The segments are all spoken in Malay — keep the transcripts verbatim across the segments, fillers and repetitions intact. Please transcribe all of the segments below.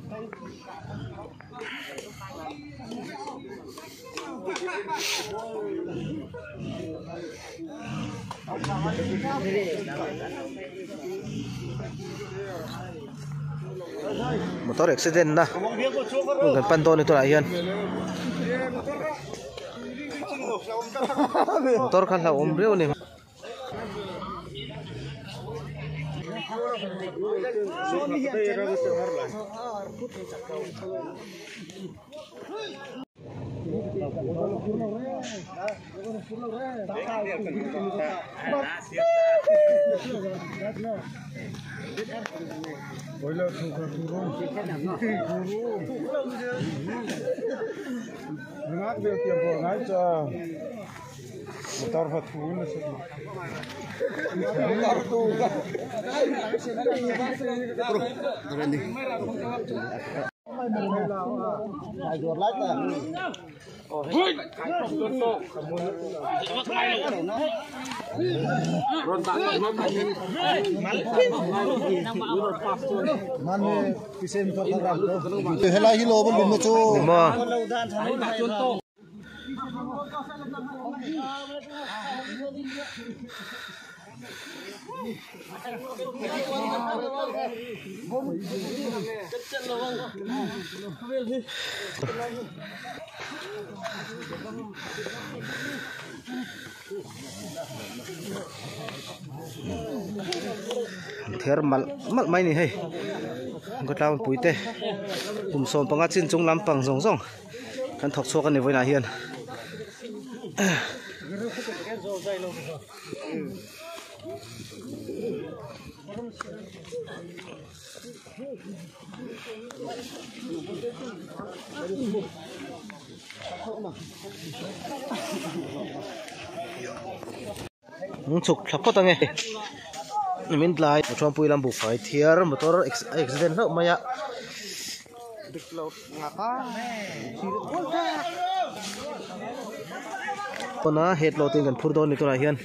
motor accident na bukan panton itu lahian motor kan lah ombre ni motor fatun mana kisah motor kan hela hilo pun belum cu thiar mal mal mai ni hei ko tlaw puite pum som panga chin chung lampang zong zong kan thok chok ani voina hian chuk thapot ange min lai thom pui lam bu fai thiar motor accident no maya pona head loading kan phur don ni to la hian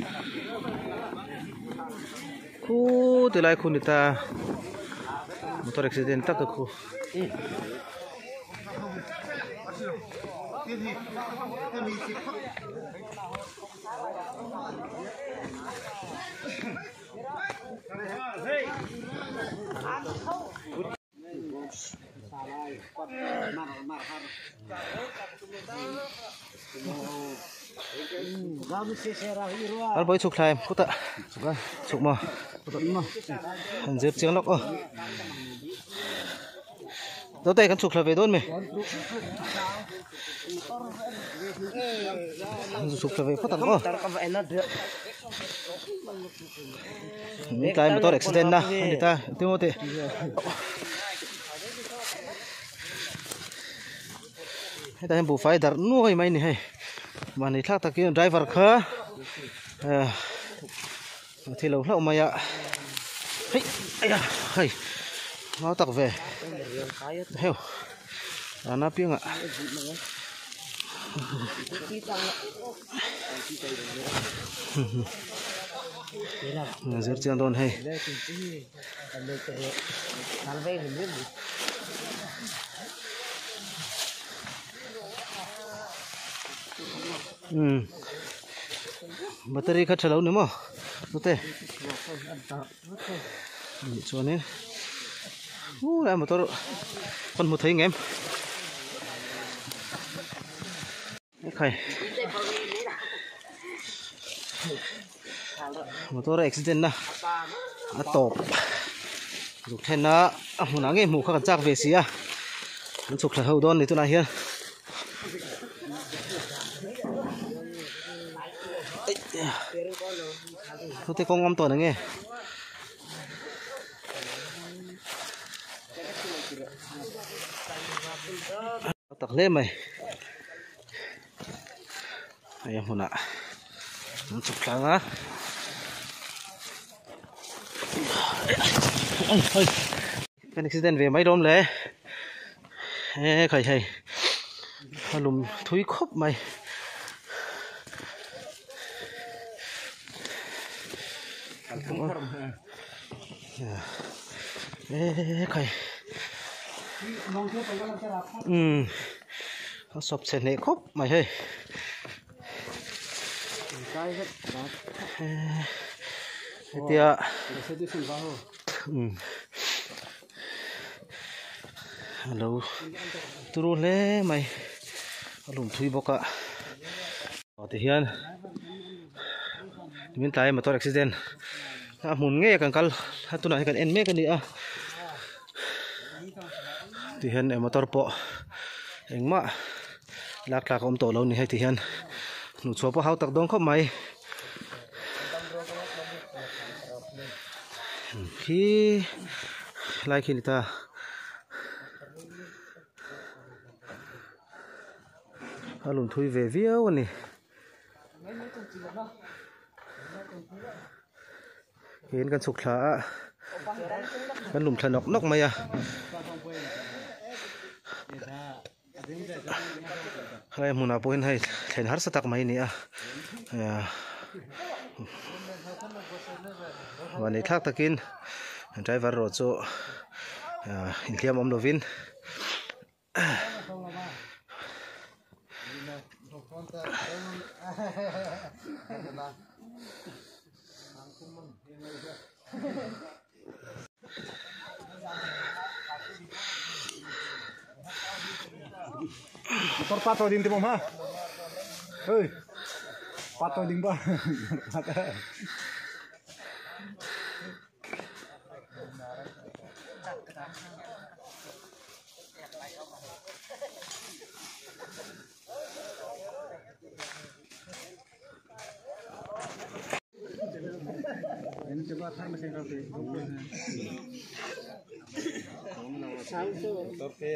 khu te lai khu ni ta motor accident tak khu al boy chuk thaim puta chuk ma han zep chiang lok o do tay kan chuk thla ve don me chuk thla ve puta o ni tay motor accident na ani ta timote ta bu fai dar nuoi mai ni hai mani thak tak driver kha eh thilo hlau maya hei aya hei mau tak ve heo ana pianga nazar chiang don hei Hmm. Bateri khat chalau ni mo. Nute. Ni chuanin. U la motor kon mu thei ngem. Khai. Motor accident na. Atop. Ruk then na huna nge mu kha chak ve sia. An chuk thla ho don ni tu na hian. Thôi thì con ngâm tuần nghe tặc lên mày ai em hồn ạ nó chụp sáng á cái accident về máy đom lẽ khởi hay lùm thúi khóc mày ê khởi อืมเขาสอบเสร็จเนี่ยครบไม่ใช่เดี๋ยวอืมเราตัวรู้เลยไหมอารมณ์ทุยบอกอะต่อที่เฮียนมินตายมาตัวอุบิเหตุอ่ะหมุนเงี้ยกันกันถ้าตัวไหนกันเอ็นเมกันนี่อ่ะที่เฮียนเอ็มมาตัวปอเอ็งมาลักลักอมโตเรานี่ให้ที่เฮียนหนูชัวร์พอเขาตักดองเข้าไหมพี่ไล่ขี้นิตาอารมณ์ทุยเววียววันนี้เห็นกันสุขลากันหลุมถนกนกไหมอะให้มุนาพูนให้เห็นหาสตักไหมนี่อะวันนี้ทักตะกินไดรเวอร์รถโซ่อินเทียมอมโลวิน Motor pato din timom ha. Hei. Pato din ba? Ini coba saya mesin kopi. Oke,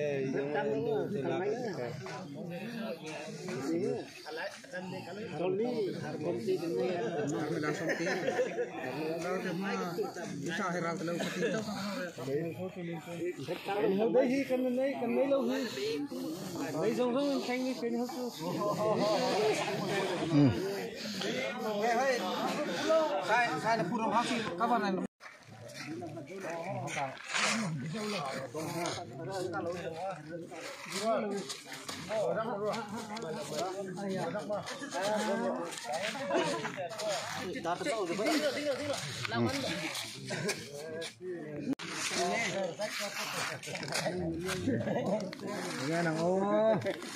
Yan ang oh.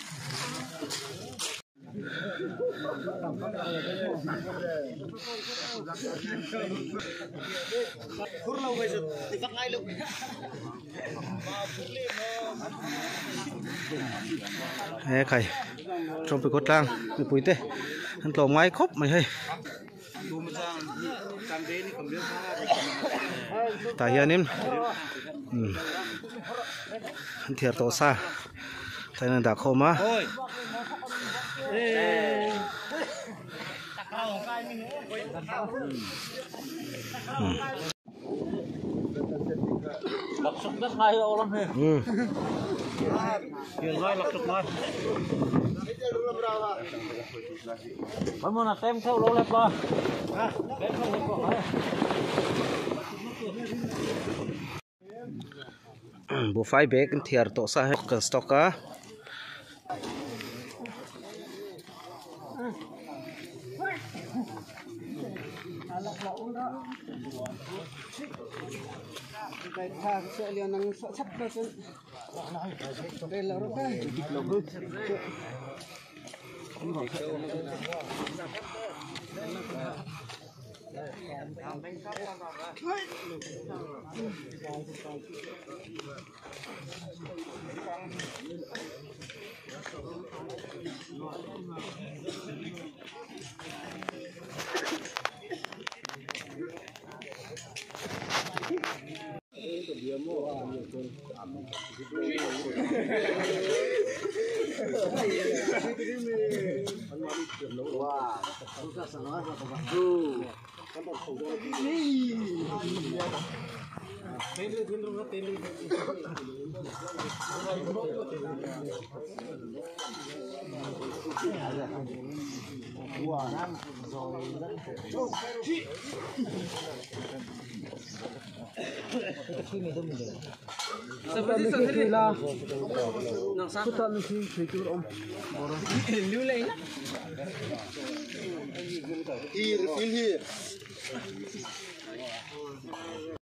Kurlaw ba siya? Tifak ay log. Ê khẩy trong bị cốt lang bị bụi tê hắn tổ máy khóc mày hay tại hiện em hắn thiệt tổ xa tại nên đã khô má lọc sụp rất hay ô lắm hề. Ừ. Tiền nói lọc sụp nói. Mấy món là tem theo lỗ lẹp ba. Tem theo lỗ lẹp ba. Bộ phái bé cái thiệt tổ xa hết cần stock á. Cái thang sẽ liền năng sắp ra trên đây là nó cái Seperti sendiri lah. Kita mesti fikir om. Liu lain lah. Here, feel here.